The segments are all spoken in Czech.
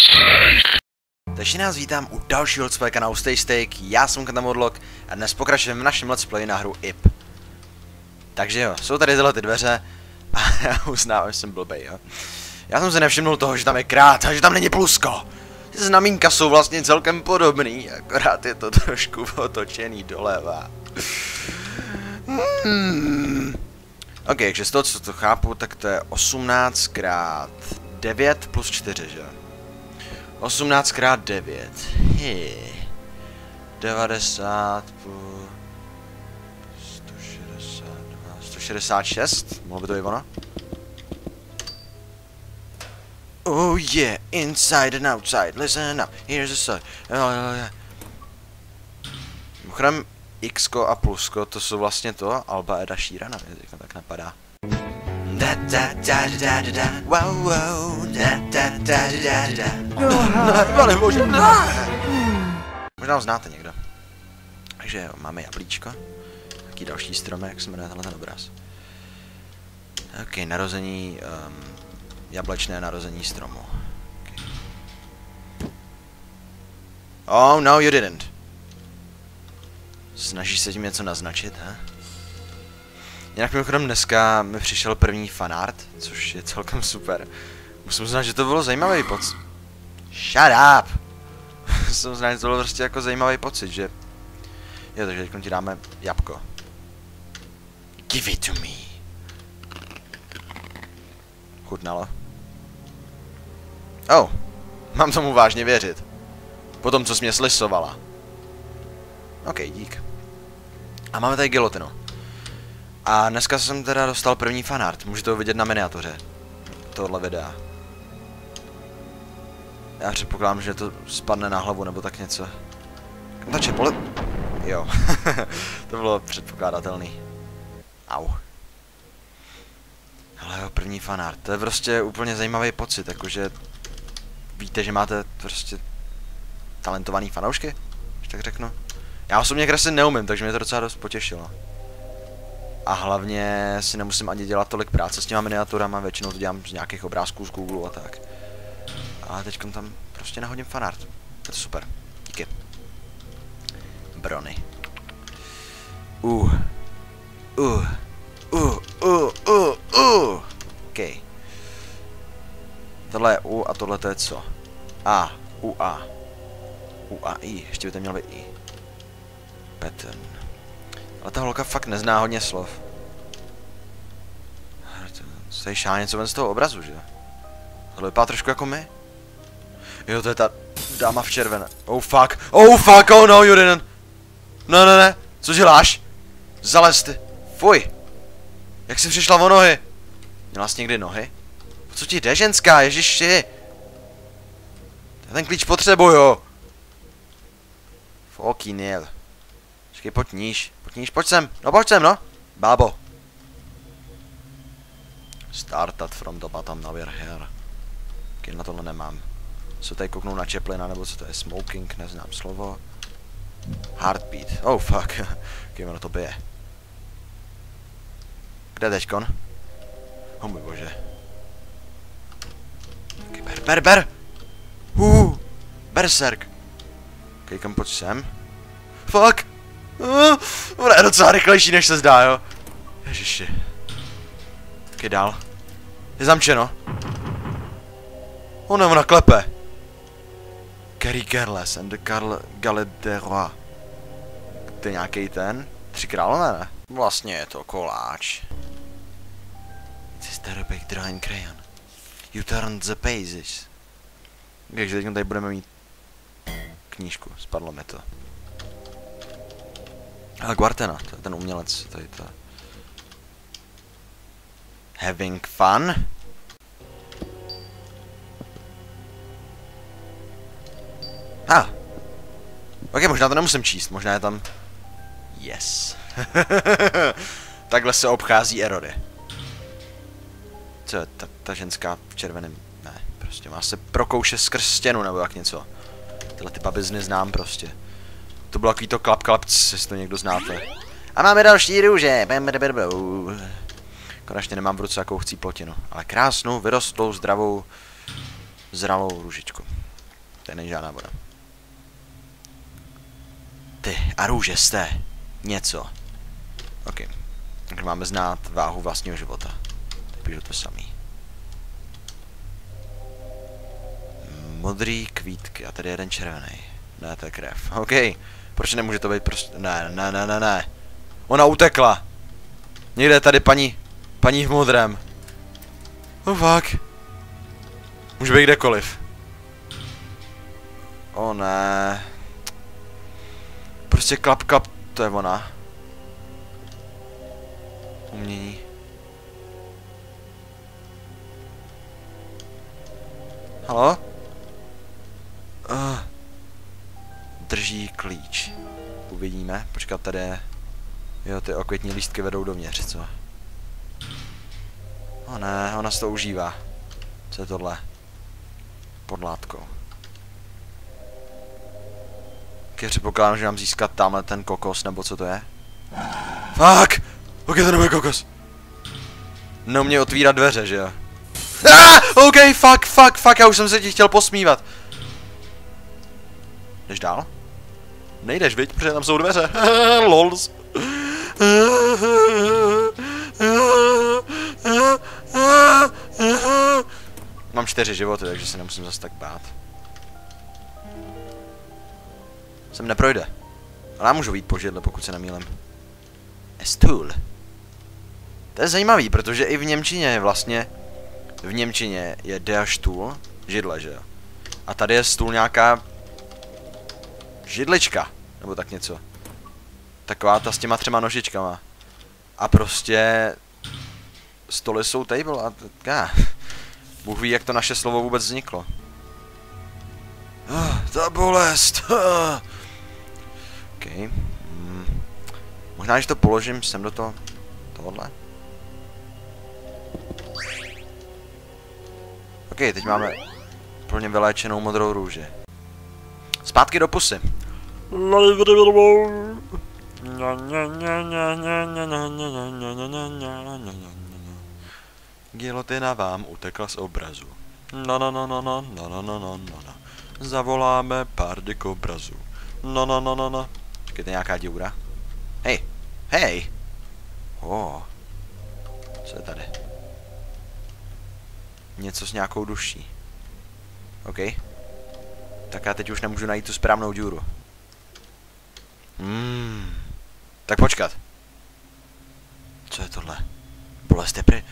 Takže nás vítám u dalšího let's play kanálu Stay Steak, já jsem Katamodlock a dnes pokračujeme v našem let's play na hru IP. Takže jo, jsou tady tyhle ty dveře a já uznávám, že jsem blbej, jo. Já jsem se nevšimnul toho, že tam je krát a že tam není plusko. Ty znamínka jsou vlastně celkem podobný, akorát je to trošku otočený doleva. Ok, takže z toho, co to chápu, tak to je 18 krát 9 plus 4, že jo? 18 krát 9. 90 plus 162, 166, mohlo by to být ono? Oh yeah, inside and outside, listen up, here's the sun. Mimochodem, Xko a plusko, to jsou vlastně to, Alba Eda Sheerana, mě teďka tak napadá. Wow, wow, pane bože, možná ho znáte někdo. Takže jo, máme jablíčko. Taký další stromek, jak se jmenuje tenhle ten obraz. Ok, narození, jablečné narození stromu. Okay. Oh, no, you didn't. Snažíš se tím něco naznačit, he? Jinak mimochodem dneska mi přišel první fanart, což je celkem super. Musím uznat, že to bylo zajímavý pocit. Shut up! Musím uznat, že to bylo prostě jako zajímavý pocit, že... Jo, takže teď ti dáme jabko. Give it to me. Chutnalo. Oh, mám tomu vážně věřit. Po tom, co jsi mě slisovala. Ok, dík. A máme tady gilotinu. A dneska jsem teda dostal první fanart, můžete ho vidět na miniatuře tohle videa. Já předpokládám, že to spadne na hlavu nebo tak něco. Ta čepole... Jo, to bylo předpokládatelný. Au. Ale jo, první fanart, to je prostě úplně zajímavý pocit, jakože... Víte, že máte prostě... talentovaný fanoušky, když tak řeknu. Já osobně kreslit neumím, takže mě to docela dost potěšilo. A hlavně si nemusím ani dělat tolik práce s těma miniaturama, většinou to dělám z nějakých obrázků z Google a tak. A teďkom tam prostě nahodím fanart. Je to super. Díky. Brony. OK. Tohle je U a tohle to je co? A. U A. U A I. Ještě by to mělo být I. Pattern. Ale ta holka fakt nezná hodně slov. Se šá něco ven z toho obrazu, že? Tohle vypadá trošku jako my. Jo, to je ta dáma v červené. Oh fuck, oh no, you didn't. Ne, co děláš? Zalez ty. Fuj. Jak jsi přišla o nohy? Měla jsi někdy nohy? Co ti jde, ženská, ježiši? Já ten klíč potřebuju. Fucking hell. Počkej, pojď níž, pojď sem, no, bábo. Started from the bottom, now we're here. Okay, na tohle nemám. Co tady kouknou na Chaplina, nebo co to je, smoking, neznám slovo. Heartbeat, oh fuck, okay, ono to bije. Kde teďkon? Oh můj bože. Okay, ber! Berserk! Okay, kam pojď sem? Fuck! Ona je docela rychlejší, než se zdá, jo. Ježiši. Ok, dál. Je zamčeno. Ona klepe. Carrie Careless and the Galet de Roi. To je nějaký ten? 3 králové, ne? Vlastně je to koláč. It's a big drawing crayon. You turn the pages. Takže teď tady budeme mít knížku, spadlo mi to. Ale Guartena, to je ten umělec, tady to. Having fun? Ok, možná to nemusím číst, možná je tam... Yes. Takhle se obchází erory. Co je ta ženská v červeném? Ne, prostě má se prokouše skrz stěnu nebo jak něco. Tyhle ty babizny znám prostě. To bylo takový to klap, jestli to někdo znáte. A máme další růže. Konečně nemám v ruce jakou chcí plotinu. Ale krásnou, vyrostlou, zdravou, zralou růžičku. Tady není žádná voda. Ty, a růže jste. Něco. OK. Takže máme znát váhu vlastního života. Teď píšu to samý. Modrý kvítky a tady jeden červený. Ne, to je krev. OK. Proč nemůže to být prostě... Ne. Ona utekla. Někde je tady paní v modrém. Oh fuck. Může být kdekoliv. O ne. Prostě klap, to je ona. Umění. Halo? Drží klíč. Uvidíme. Počkat, tady je... Jo, ty okvětní lístky vedou dovnitř, co? O ne, ona si to užívá. Co je tohle? Pod látkou. Když předpokládám, že mám získat tamhle ten kokos, nebo co to je? Fuck! Ok, to nebude kokos. Neumějí otvírat dveře, že jo? Ok, fuck, já už jsem se ti chtěl posmívat. Jdeš dál? Nejdeš, viď? Protože tam jsou dveře. Lols. Mám 4 životy, takže se nemusím zase tak bát. Sem neprojde. Ale já můžu jít po židle, pokud se nemýlím. Stůl. To je zajímavý, protože i v němčině je vlastně... V němčině je der stůl, židle, že jo? A tady je stůl nějaká... židlička. Nebo tak něco. Taková ta s těma 3 nožičkama. A prostě... stoly jsou table a... Bůh ví, jak to naše slovo vůbec vzniklo. Ta bolest. OK. Možná, že to položím sem do toho... tohohle. OK, teď máme plně vyléčenou modrou růži. Zpátky do pusy. Gilotina vám utekla z obrazu. Zavoláme pár dikobrazů. Počkejte, nějaká díra. Hej! Co je tady? Něco s nějakou duší. OK. Tak já teď už nemůžu najít tu správnou díru. Tak počkat. Co je tohle? Bolest je pry...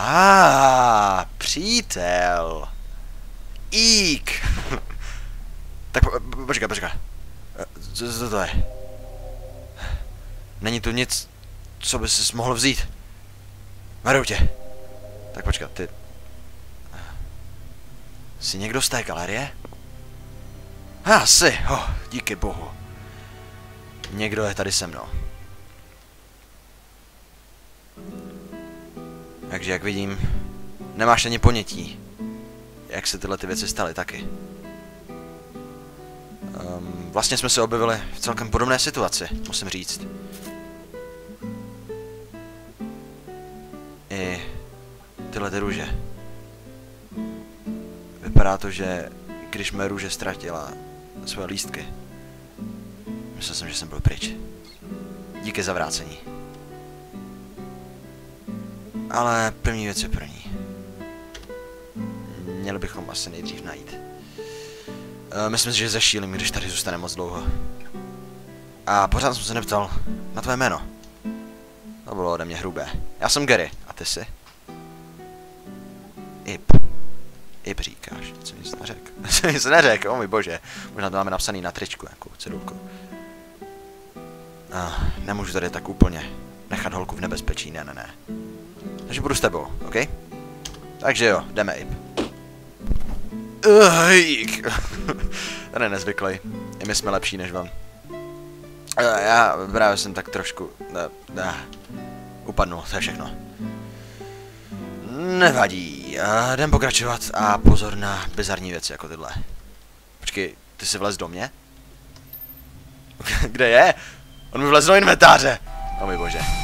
přítel. Ík. Tak počkat. Co to je? Není tu nic, co by si mohl vzít. Varuju tě. Tak počkat, ty... Jsi někdo z té galerie? Jsi, díky bohu. Někdo je tady se mnou. Takže jak vidím, nemáš ani ponětí, jak se tyhle ty věci staly taky. Vlastně jsme se objevili v celkem podobné situaci, musím říct. I tyhle ty růže. Vypadá to, že když mé růže ztratila své lístky, myslel jsem, že jsem byl pryč. Díky za vrácení. Ale první věc je první. Měli bychom asi nejdřív najít. Myslím si, že zešílím, když tady zůstane moc dlouho. A pořád jsem se neptal na tvé jméno. To bylo ode mě hrubé. Já jsem Gary. A ty jsi? Ib říkáš. Co nic neřekl? Co nic neřekl? O můj bože. Možná to máme napsaný na tričku, nějakou cedulku. Nemůžu tady tak úplně nechat holku v nebezpečí, ne. Takže budu s tebou, OK? Takže jo, jdeme, Ib. Ten je nezvyklý. I my jsme lepší než on. Já právě jsem tak trošku... upadnul, to je všechno. Nevadí. Jdem pokračovat a pozor na bizarní věci jako tyhle. Počkej, ty jsi vlez do mě? Kde je? On mi vlez do inventáře! O můj bože.